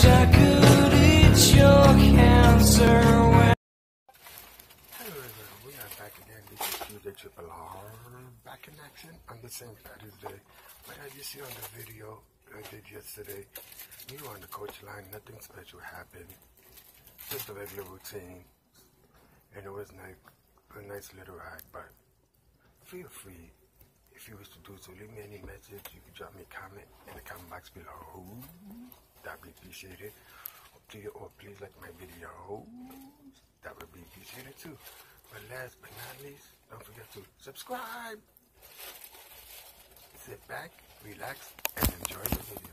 I could eat your cancer. Hello everyone, we are back again. This is QJ Triple R back in action on the same Saturday. But as you see on the video I did yesterday, we were on the coach line, nothing special happened. Just a regular routine. And it was like a nice little ride, but feel free. If you wish to do so, leave me any message. You can drop me a comment in the comment box below. That'd be appreciated. Or please like my video. That would be appreciated too. But last but not least, don't forget to subscribe. Sit back, relax, and enjoy the video.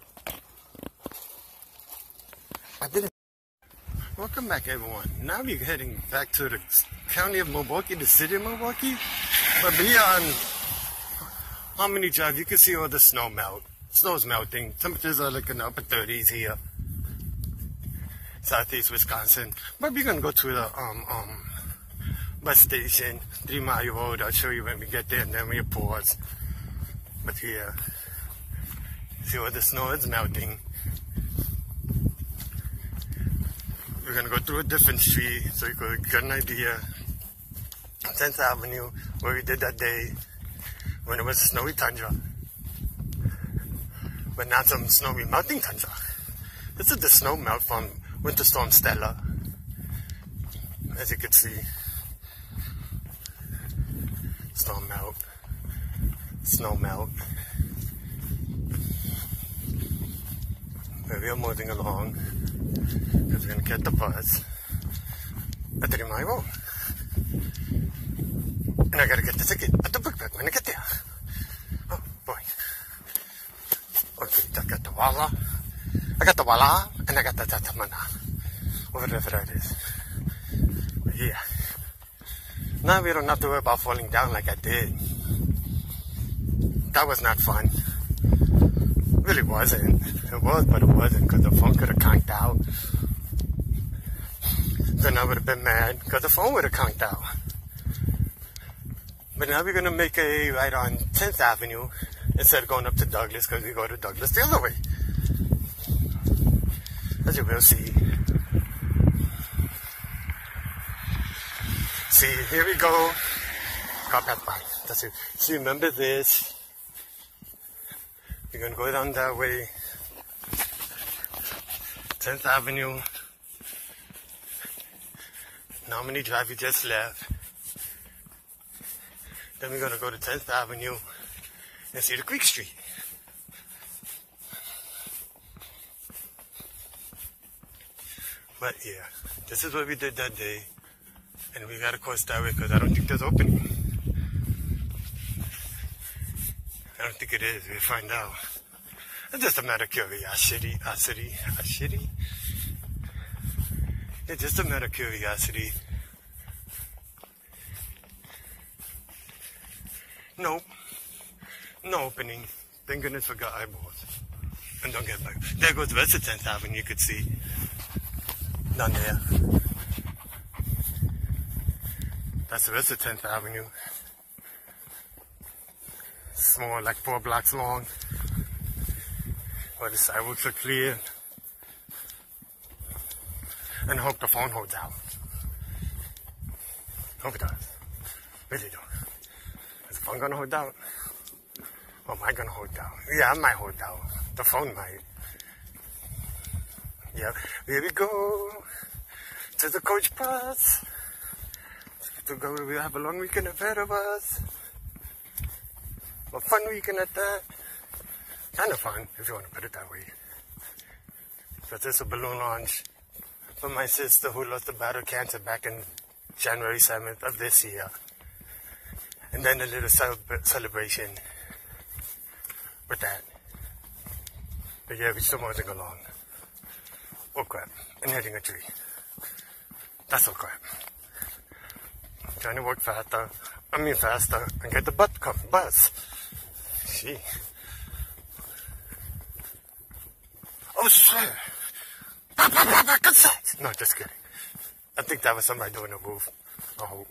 Welcome back everyone. Now we're heading back to the county of Milwaukee, the city of Milwaukee. But beyond Harmony Drive, you can see all the snow melt. Snow's melting. Temperatures are like in the upper 30s here. Southeast Wisconsin. But we're gonna go to the bus station, 3 Mile Road. I'll show you when we get there and then we'll pause. But here, see all the snow is melting. We're gonna go through a different street so you could get an idea. 10th Avenue, where we did that day when it was snowy tundra. But not some snowy melting tundra. This is the snow melt from Winter Storm Stella. As you can see, storm melt, snow melt. But we are moving along because we're gonna get the bus at 3 Mile Road. And I gotta get the ticket at the book bag when I get there. Oh boy. Okay, I got the Walla. I got the Walla and I got the Tatamana. Whatever that is. But yeah. Now we don't have to worry about falling down like I did. That was not fun. Really wasn't. It was, but it wasn't because the phone could have conked out. Then I would have been mad because the phone would have conked out. But now we're going to make a right on 10th Avenue instead of going up to Douglas because we go to Douglas the other way. As you will see. See, here we go. Car pass by. That's it. See, remember this. We're going to go down that way. 10th Avenue. Harmony Drive we just left. Then we're going to go to 10th Avenue and see the Creek Street. But yeah, this is what we did that day. And we got to cross that way because I don't think there's opening. I don't think it is. We'll find out. It's just a matter of curiosity. It's just a matter of curiosity. Nope. No opening. Thank goodness for got eyeballs. And don't get back. There goes the rest of 10th Avenue, you could see. Down there. That's the rest of 10th Avenue. It's more like 4 blocks long. Where the sidewalks are clear. And I hope the phone holds out. Hope it does. Really do. Is the phone gonna hold out? Or am I gonna hold out? Yeah, I might hold out. The phone might. Yeah, here we go. To the coach bus. To go, we have a long weekend ahead of us. A fun weekend at that. Kind of fun, if you want to put it that way. So this is a balloon launch for my sister who lost the battle of cancer back in January 7th of this year. And then a little celebration with that. But yeah, we're still moving along. Oh crap, and hitting a tree. That's so crap. Trying to work faster and get the bus. Gee. Oh shit! No, just kidding. I think that was somebody doing a move. I hope.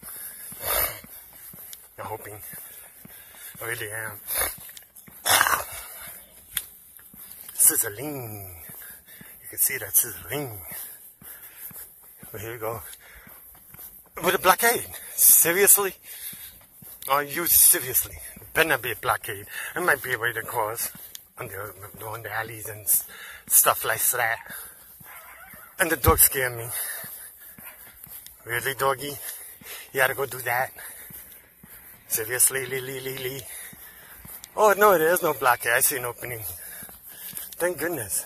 I'm hoping. I really am. Sizzling. You can see that's his ring. But here we go. With a blockade. Seriously? Are you seriously? Better not be a blockade. It might be a way to cross on the alleys and stuff like that. And the dog scared me. Really, doggy? You gotta go do that? Seriously, Lee. Oh, no, there's no blockade. I see an opening. Thank goodness.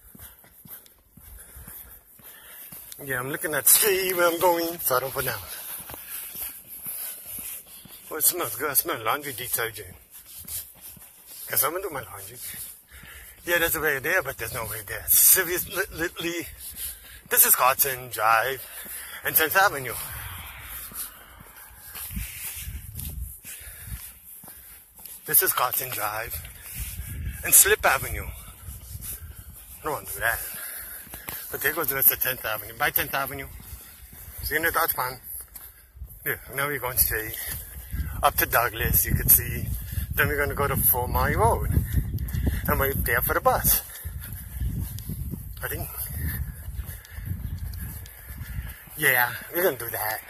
Yeah, I'm looking at see where I'm going, so I don't put down. Oh, it smells good. I smell laundry detergent. Because I'm going to do my laundry. Yeah, there's a way there, but there's no way there. Seriously, this is Carson Drive and 10th Avenue. This is Carson Drive and Slip Avenue. I don't want to do that. But there goes the rest of 10th Avenue. By 10th Avenue. See in the Dodge Pond. Yeah, now we're going straight up to Douglas, you can see. Then we're going to go to 4 Mile Road. And we're there for the bus. I think. Yeah, we're going to do that.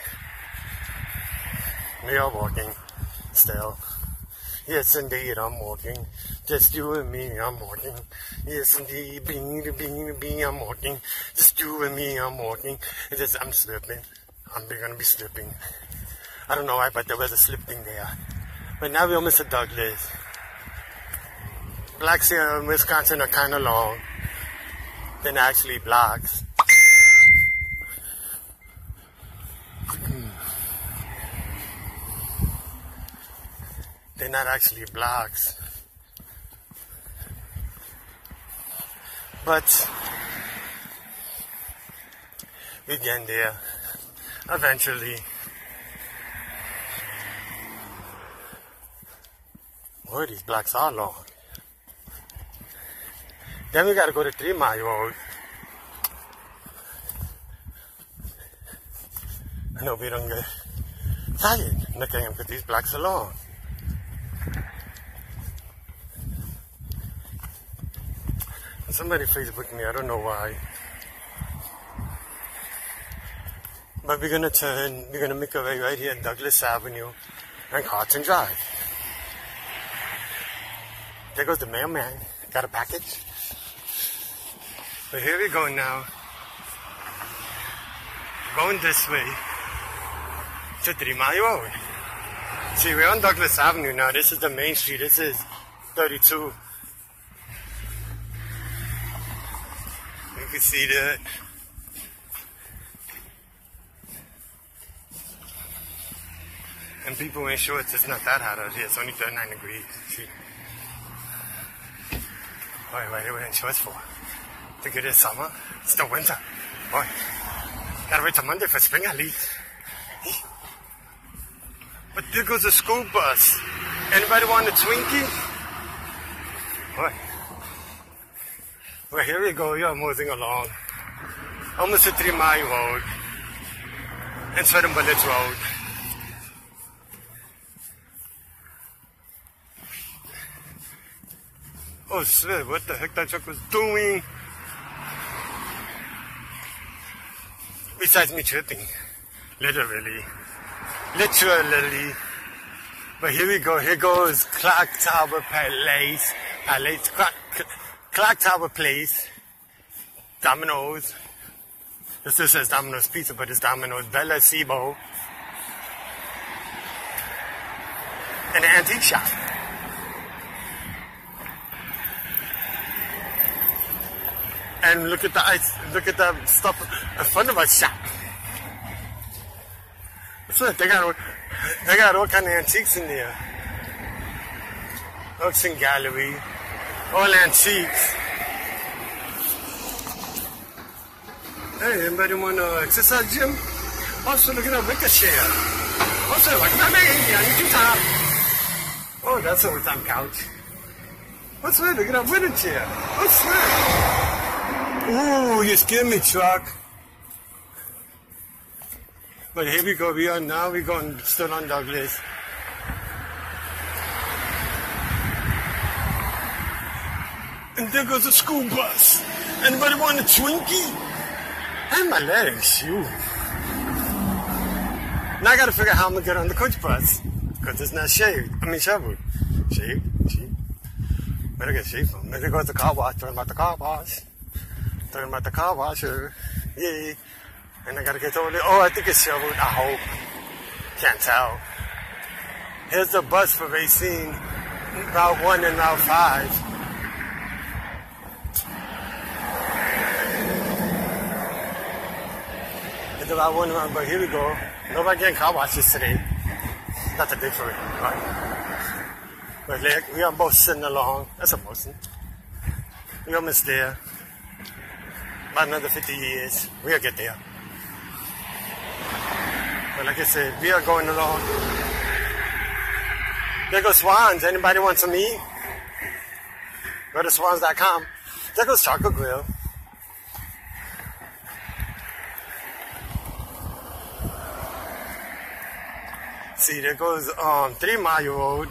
We are walking still. Yes, indeed, I'm walking. Just you and me, I'm walking. Yes, indeed, being, I'm walking. Just you and me, I'm walking. I'm slipping. I'm going to be slipping. I don't know why, but there was a slipping there. But now we're almost at Douglas. Blacks here in Wisconsin are kind of long. They're not actually blocks. They're not actually blocks. But we get there eventually. Boy, these blocks are long. Then we gotta go to 3 Mile Road. I know we don't get tired looking at them because these blocks are long. Somebody Facebooked me, I don't know why. But we're gonna make a way right here in Douglas Avenue and Carson Drive. There goes the mailman. Got a package. But here we go now. Going this way to 3 Mile Road. See, we're on Douglas Avenue now. This is the main street. This is 32. You can see that. And people in shorts, it's not that hot out here. It's only 39 degrees. See? Boy, what are they wearing shorts for? Think it is summer? It's still winter. Boy, gotta wait till Monday for spring at least. But there goes a school bus. Anybody want a Twinkie? Boy. Well, here we go. We are moving along. Almost to 3 Mile Road and Sweating Bullets Road. Oh, shit, what the heck that truck was doing? Besides me tripping. Literally. But here we go. Here goes Clock Tower Place. Clock Tower Place. Domino's. This just says Domino's Pizza, but it's Domino's Bella Cibo. And an antique shop. And look at the stuff in front of our shop. Look, they got all kind of antiques in there. Auction gallery, all antiques. Hey, anybody want to exercise gym? Also, look at that wicker chair. Also, like oh, that's a overtime couch. What's that? Look at that winter chair. What's that? Ooh, you scared me, truck. But here we go. We're going still on Douglas. And there goes a school bus. Anybody want a Twinkie? And my legs, shoot. Now I gotta figure out how I'm gonna get on the coach bus. Because it's not shaved. I mean shoveled. Shaved. Better get shaved from. Then there goes the car wash. Talking about the car wash. Talking about the car washer. Yay. And I gotta get over there. Oh, I think it's shoveled. I hope. Can't tell. Here's the bus for Racine. Route 1 and Route 5. It's about 1 round, but here we go. Nobody getting car washes today. Not the day for it, right? But look, we are both sitting along. That's a motion. We almost there. About another 50 years. We'll get there. But like I said, we are going along. There goes Swans. Anybody want some meat? Go to swans.com. There goes Chocolate Grill. See, there goes 3 Mile Road.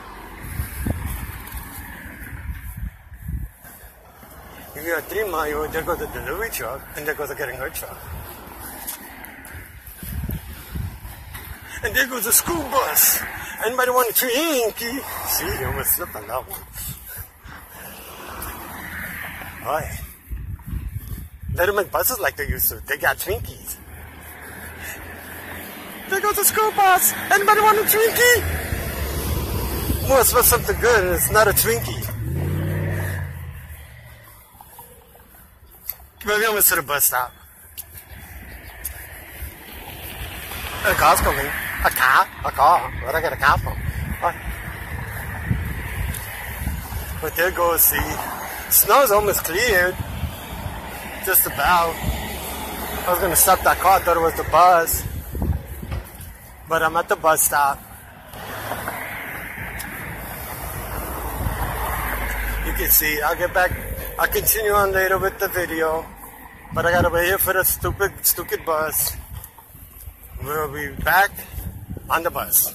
If you got 3 Mile Road, there goes the delivery truck, and there goes the getting her truck. And there goes the school bus. Anybody want a Twinkie? See, you almost slipped on that one. Alright. They don't make buses like they used to. They got Twinkies. There goes the school bus. Anybody want a Twinkie? Well, it smells something good, and it's not a Twinkie. Maybe I'm going to the bus stop. A car's coming. A car? Where'd I get a car from? What? But there goes the snow's almost cleared. Just about. I was going to stop that car. I thought it was the bus. But I'm at the bus stop. You can see, I'll get back. I'll continue on later with the video. But I gotta wait here for the stupid bus. We'll be back on the bus.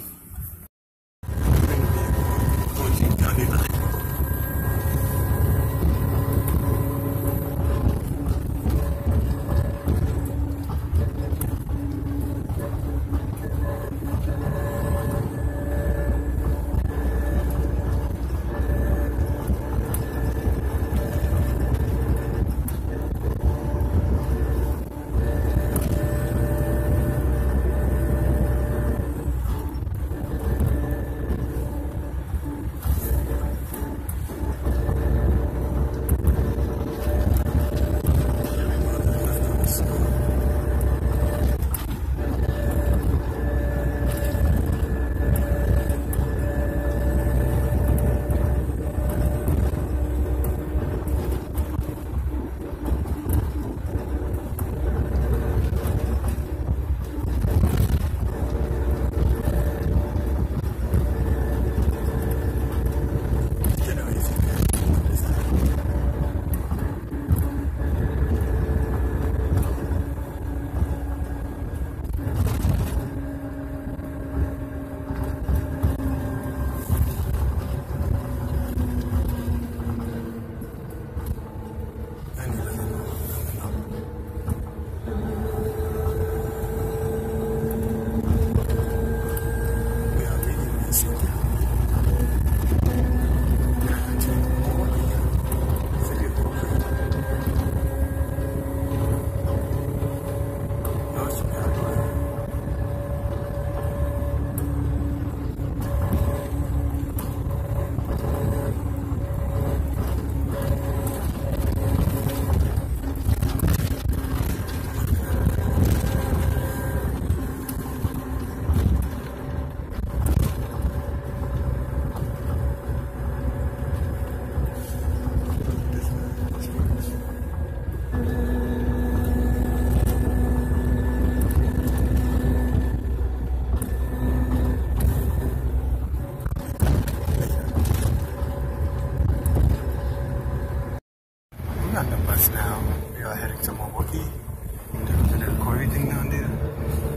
We're on the bus now. We are heading to Milwaukee. There's a quarry thing down there.